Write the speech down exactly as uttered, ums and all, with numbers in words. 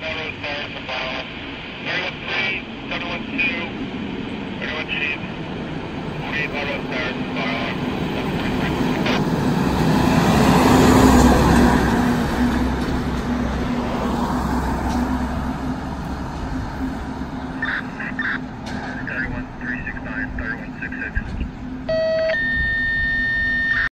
Melrose Stars to follow. thirty-one three, seven one two, thirty-one Chief, forty-eight Melrose Stars to follow.